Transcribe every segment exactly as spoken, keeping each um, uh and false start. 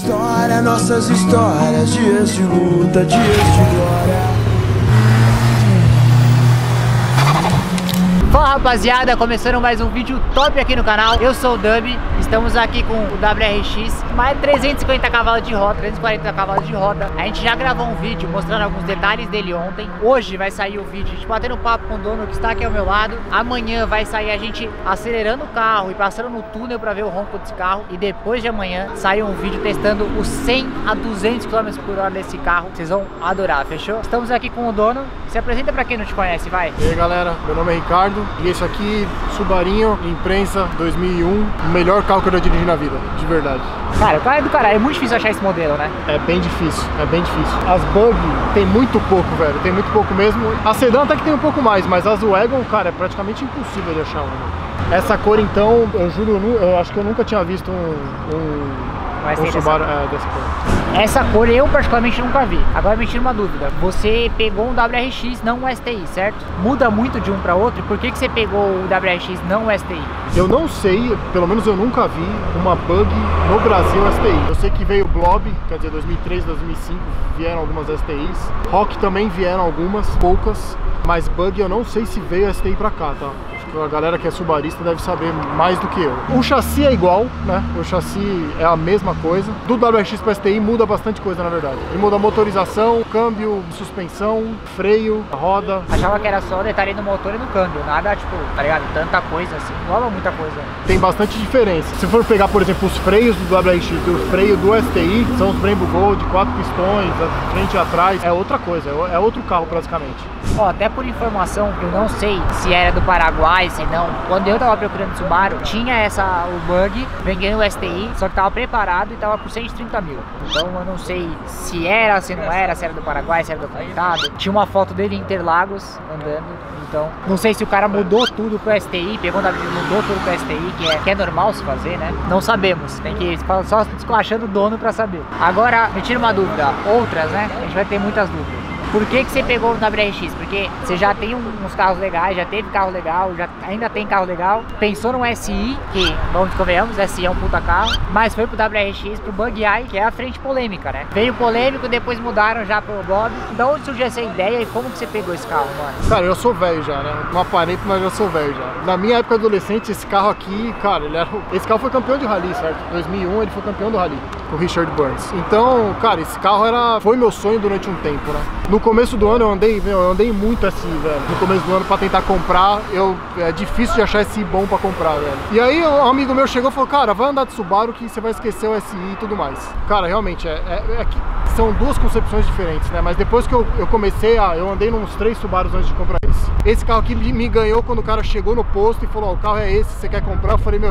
História, nossas histórias, dias de luta, dias de glória. Fala rapaziada, começando mais um vídeo top aqui no canal. Eu sou o Dub, estamos aqui com o W R X, mais trezentos e cinquenta cavalos de roda, trezentos e quarenta cavalos de roda. A gente já gravou um vídeo mostrando alguns detalhes dele ontem. Hoje vai sair o vídeo, a gente batendo papo com o dono que está aqui ao meu lado. Amanhã vai sair a gente acelerando o carro e passando no túnel para ver o ronco desse carro. E depois de amanhã sai um vídeo testando os cem a duzentos quilômetros por hora desse carro. Vocês vão adorar, fechou? Estamos aqui com o dono. Se apresenta para quem não te conhece, vai. E aí galera, meu nome é Ricardo e esse aqui, Subarinho, Imprensa dois mil e um, o melhor carro que eu já dirigi na vida, de verdade. Cara, o carro é do caralho, é muito difícil achar esse modelo, né? É bem difícil, é bem difícil. As Bug tem muito pouco, velho, tem muito pouco mesmo. A Sedan até que tem um pouco mais, mas as Wagon, cara, é praticamente impossível de achar uma. Essa cor então, eu juro, eu acho que eu nunca tinha visto um, um, um Subaru é, dessa cor. Essa cor eu particularmente nunca vi. Agora me tira uma dúvida. Você pegou um W R X, não um S T I, certo? Muda muito de um para outro. Por que que você pegou o W R X, não o S T I? Eu não sei, pelo menos eu nunca vi uma Bug no Brasil S T I. Eu sei que veio Blob, quer dizer, dois mil e três, dois mil e cinco vieram algumas S T Is. Rock também vieram algumas, poucas. Mas Bug eu não sei se veio S T I pra cá, tá? Acho que a galera que é subarista deve saber mais do que eu. O chassi é igual, né? O chassi é a mesma coisa. Do W R X para S T I muda bastante coisa, na verdade. Ele muda a motorização, câmbio, suspensão, freio, roda. Achava que era só detalhe no motor e no câmbio. Nada, tipo, tá ligado? Tanta coisa assim. Igual a muita coisa. Tem bastante diferença. Se for pegar, por exemplo, os freios do W R X e o freio do S T I, são os Brembo Gold, quatro pistões, frente e atrás. É outra coisa, é outro carro praticamente. Ó, até por informação, eu não sei se era do Paraguai, se não. Quando eu tava procurando Subaru, tinha essa, o Bug, vendendo o S T I, só que tava preparado e tava por cento e trinta mil. Então eu não sei se era, se não era, se era do Paraguai, se era documentado. Tinha uma foto dele em Interlagos, andando. Então, não sei se o cara mudou tudo pro S T I, pegou da mudou tudo pro S T I, que é, que é normal se fazer, né? Não sabemos, tem que ir só esculachando o dono pra saber. Agora, me tira uma dúvida, outras, né? A gente vai ter muitas dúvidas. Por que que você pegou o W R X? Porque você já tem uns carros legais, já teve carro legal, já ainda tem carro legal. Pensou no S I, que, vamos convenhamos, S I é um puta carro, mas foi pro W R X, pro Bug Eye, que é a frente polêmica, né? Veio polêmico, depois mudaram já pro Bob. Da onde surgiu essa ideia e como que você pegou esse carro, mano? Cara, eu sou velho já, né? Não aparento, mas eu sou velho já. Na minha época adolescente, esse carro aqui, cara, ele era... esse carro foi campeão de rally, certo? Em dois mil e um ele foi campeão do rally, com o Richard Burns. Então, cara, esse carro era... foi meu sonho durante um tempo, né? No começo do ano eu andei, meu, eu andei muito S I, velho. No começo do ano pra tentar comprar, eu, é difícil de achar S I bom pra comprar, velho. E aí um amigo meu chegou e falou, cara, vai andar de Subaru que você vai esquecer o S I e tudo mais. Cara, realmente, é, é, é que são duas concepções diferentes, né? Mas depois que eu, eu comecei, a, eu andei nos três Subarus antes de comprar esse. Esse carro aqui me ganhou quando o cara chegou no posto e falou, ó, o carro é esse, você quer comprar? Eu falei, meu,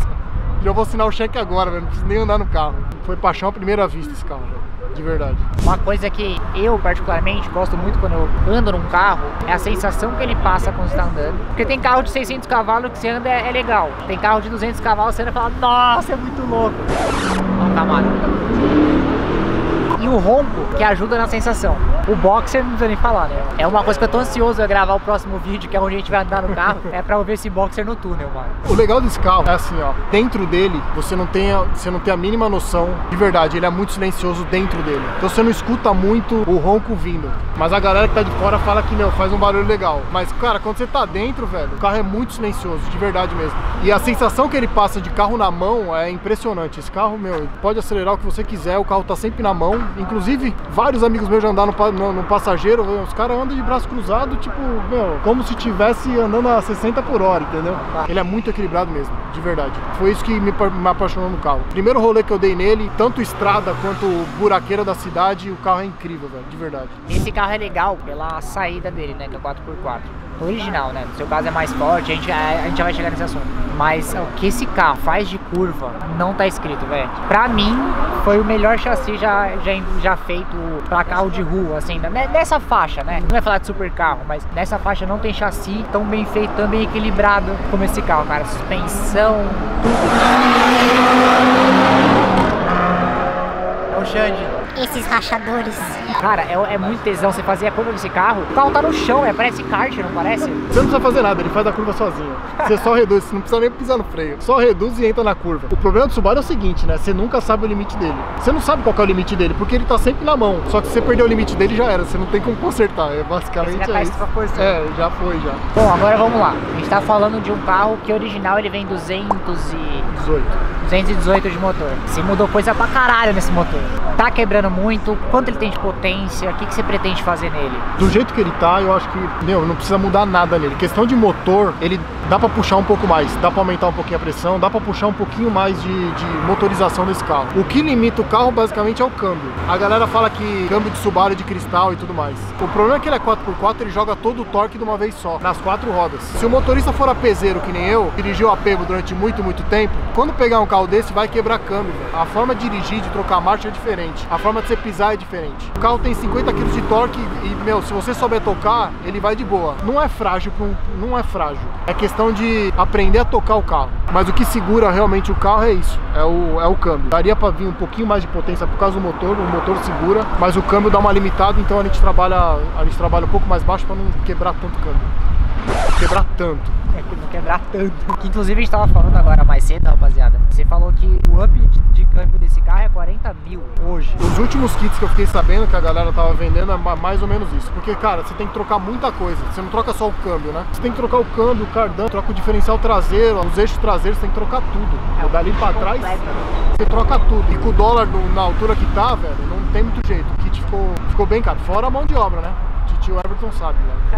já vou assinar o cheque agora, velho, não preciso nem andar no carro. Foi paixão à primeira vista esse carro, velho. De verdade. Uma coisa que eu particularmente gosto muito quando eu ando num carro é a sensação que ele passa quando você tá andando. Porque tem carro de seiscentos cavalos que você anda é, é legal. Tem carro de duzentos cavalos que você anda e fala, nossa, é muito louco. Não, Camaro. E o ronco que ajuda na sensação. O boxer não precisa nem falar, né? É uma coisa que eu tô ansioso a gravar o próximo vídeo, que é onde a gente vai andar no carro, é pra eu ver esse boxer no túnel, mano. O legal desse carro é assim, ó, dentro dele você não tem a, você não tem a mínima noção, de verdade, ele é muito silencioso dentro dele. Então você não escuta muito o ronco vindo. Mas a galera que tá de fora fala que, meu, faz um barulho legal. Mas, cara, quando você tá dentro, velho, o carro é muito silencioso, de verdade mesmo. E a sensação que ele passa de carro na mão é impressionante. Esse carro, meu, pode acelerar o que você quiser, o carro tá sempre na mão. Inclusive, vários amigos meus já andaram no, no, no passageiro, os caras andam de braço cruzado, tipo, meu, como se estivesse andando a sessenta por hora, entendeu? Ele é muito equilibrado mesmo, de verdade. Foi isso que me, me apaixonou no carro. Primeiro rolê que eu dei nele, tanto estrada quanto buraqueira da cidade, o carro é incrível, velho, de verdade. Esse carro é legal pela saída dele, né, que é quatro por quatro. Original, né? No seu caso é mais forte, a gente, a, a gente já vai chegar nesse assunto. Mas o que esse carro faz de curva não tá escrito, velho. Pra mim, foi o melhor chassi já, já, já feito pra carro de rua, assim, nessa faixa, né? Não é falar de super carro, mas nessa faixa não tem chassi tão bem feito, tão bem equilibrado como esse carro, cara. Suspensão, tudo. É o Xande. esses rachadores. Cara, é, é muito tesão você fazer a curva desse carro. O carro tá no chão, é, parece kart, não parece? Você não precisa fazer nada, ele faz a curva sozinho. Você só reduz, você não precisa nem pisar no freio. Só reduz e entra na curva. O problema do Subaru é o seguinte, né? Você nunca sabe o limite dele. Você não sabe qual que é o limite dele, porque ele tá sempre na mão. Só que se você perder o limite dele, já era. Você não tem como consertar. É basicamente já é isso. É, já foi, já. Bom, agora vamos lá. A gente tá falando de um carro que original ele vem duzentos e dezoito de motor. Você mudou coisa pra caralho nesse motor. Tá quebrando muito? Quanto ele tem de potência? O que, que você pretende fazer nele? Do jeito que ele tá, eu acho que meu, não precisa mudar nada nele. Questão de motor, ele dá pra puxar um pouco mais, dá pra aumentar um pouquinho a pressão, dá pra puxar um pouquinho mais de, de motorização desse carro. O que limita o carro basicamente é o câmbio. A galera fala que câmbio de Subaru é de cristal e tudo mais. O problema é que ele é quatro por quatro, ele joga todo o torque de uma vez só, nas quatro rodas. Se o motorista for apezeiro que nem eu, dirigiu apego durante muito, muito tempo, quando pegar um carro desse vai quebrar câmbio. Véio. A forma de dirigir, de trocar marcha é diferente. A forma de você pisar é diferente. O carro tem cinquenta quilos de torque e, meu, se você souber tocar, ele vai de boa. Não é frágil, não é frágil. É questão de aprender a tocar o carro. Mas o que segura realmente o carro é isso, é o, é o câmbio. Daria para vir um pouquinho mais de potência por causa do motor, o motor segura, mas o câmbio dá uma limitada, então a gente trabalha, a gente trabalha um pouco mais baixo para não quebrar tanto câmbio. Quebrar tanto. É que não quebrar tanto. Que inclusive a gente tava falando agora mais cedo, rapaziada. Você falou que o up de, de câmbio desse carro é quarenta mil hoje. Os últimos kits que eu fiquei sabendo que a galera tava vendendo é mais ou menos isso. Porque, cara, você tem que trocar muita coisa. Você não troca só o câmbio, né? Você tem que trocar o câmbio, o cardan, troca o diferencial traseiro, os eixos traseiros, você tem que trocar tudo. É, dali pra trás, você troca tudo. E com o dólar no, na altura que tá, velho, não tem muito jeito. O kit ficou, ficou bem caro. Fora a mão de obra, né? O tio Everton sabe, né?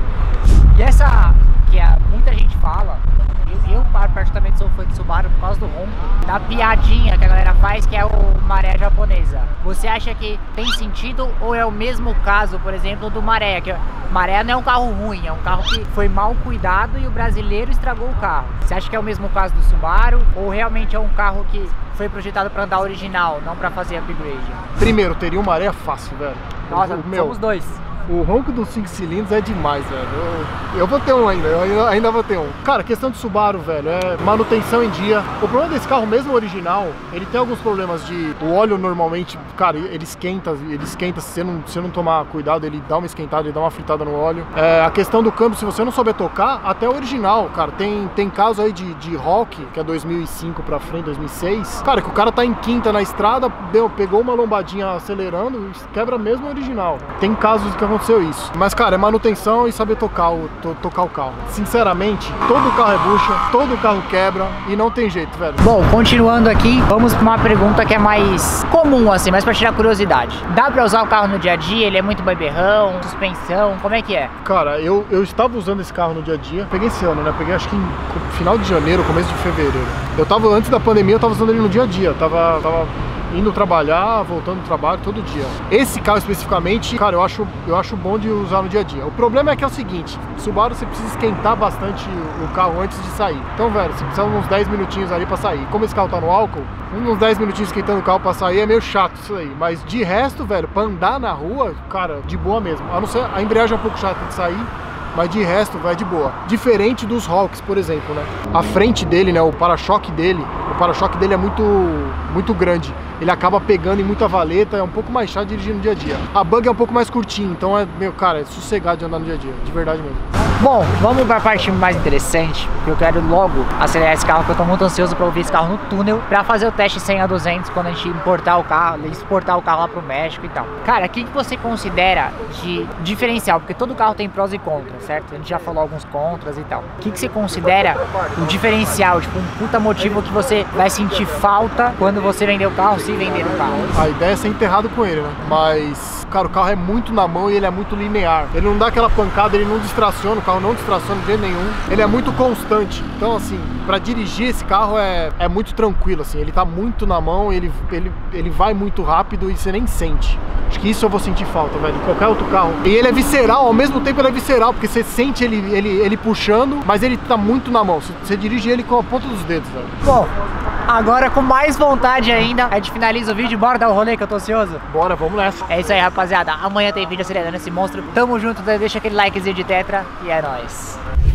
E essa que a, muita gente fala, eu, eu particularmente sou fã de Subaru por causa do ronco, da piadinha que a galera faz, que é o maré japonesa. Você acha que tem sentido ou é o mesmo caso, por exemplo, do maré? Que maré não é um carro ruim, é um carro que foi mal cuidado e o brasileiro estragou o carro. Você acha que é o mesmo caso do Subaru ou realmente é um carro que foi projetado para andar original, não para fazer upgrade? Primeiro, teria um maré fácil, velho. Nossa, o, meu, somos dois. O ronco dos cinco cilindros é demais, velho. Eu, eu vou ter um ainda, eu ainda, ainda vou ter um. Cara, questão de Subaru, velho, é manutenção em dia. O problema desse carro, mesmo original, ele tem alguns problemas de... O óleo normalmente, cara, ele esquenta, ele esquenta, se você não, se você não tomar cuidado, ele dá uma esquentada, ele dá uma fritada no óleo. É, a questão do câmbio, se você não souber tocar, até o original, cara, tem, tem caso aí de, de Rock, que é dois mil e cinco pra frente, dois mil e seis. Cara, que o cara tá em quinta na estrada, deu, pegou uma lombadinha acelerando, quebra mesmo o original. Tem casos que aconteceu isso. Mas, cara, é manutenção e saber tocar o, to, tocar o carro. Sinceramente, todo carro é bucha, todo carro quebra e não tem jeito, velho. Bom, continuando aqui, vamos para uma pergunta que é mais comum, assim, mais para tirar curiosidade. Dá para usar o carro no dia a dia? Ele é muito beberrão, suspensão, como é que é? Cara, eu, eu estava usando esse carro no dia a dia. Peguei esse ano, né? Peguei acho que em final de janeiro, começo de fevereiro. Eu tava, antes da pandemia, eu tava usando ele no dia a dia. Eu tava... tava... indo trabalhar, voltando do trabalho todo dia. Esse carro especificamente, cara, eu acho, eu acho bom de usar no dia a dia. O problema é que é o seguinte, Subaru você precisa esquentar bastante o carro antes de sair. Então, velho, você precisa uns dez minutinhos ali pra sair. Como esse carro tá no álcool, uns dez minutinhos esquentando o carro pra sair é meio chato isso aí. Mas de resto, velho, pra andar na rua, cara, de boa mesmo. A não ser, a embreagem é um pouco chata de sair, mas de resto vai de boa. Diferente dos Rocks, por exemplo, né? A frente dele, né, o para-choque dele, o para-choque dele é muito, muito grande. Ele acaba pegando em muita valeta, é um pouco mais chato de dirigir no dia a dia. A bug é um pouco mais curtinha, então é, meu, cara, é sossegado de andar no dia a dia, de verdade mesmo. Bom, vamos para a parte mais interessante, porque eu quero logo acelerar esse carro, porque eu tô muito ansioso para ouvir esse carro no túnel, para fazer o teste cem a duzentos quando a gente importar o carro, exportar o carro lá pro México e tal. Cara, o que, que você considera de diferencial? Porque todo carro tem prós e contras, certo? A gente já falou alguns contras e tal. O que, que você considera o diferencial, tipo um puta motivo que você vai sentir falta quando você vender o carro, se vender o carro? A ideia é ser enterrado com ele, né? Mas, cara, o carro é muito na mão e ele é muito linear. Ele não dá aquela pancada, ele não distraciona, o carro não distraciona de jeito nenhum. Ele é muito constante. Então, assim, pra dirigir esse carro é, é muito tranquilo, assim. Ele tá muito na mão, ele, ele, ele vai muito rápido e você nem sente. Acho que isso eu vou sentir falta, velho, de qualquer outro carro. E ele é visceral, ao mesmo tempo ele é visceral, porque você sente ele, ele, ele puxando, mas ele tá muito na mão. Você, você dirige ele com a ponta dos dedos, velho. Bom, agora com mais vontade ainda, a gente finaliza o vídeo. Bora dar o rolê que eu tô ansioso? Bora, vamos nessa. É isso aí, rapaziada. Amanhã tem vídeo acelerando esse monstro. Tamo junto, deixa aquele likezinho de tetra e é nóis.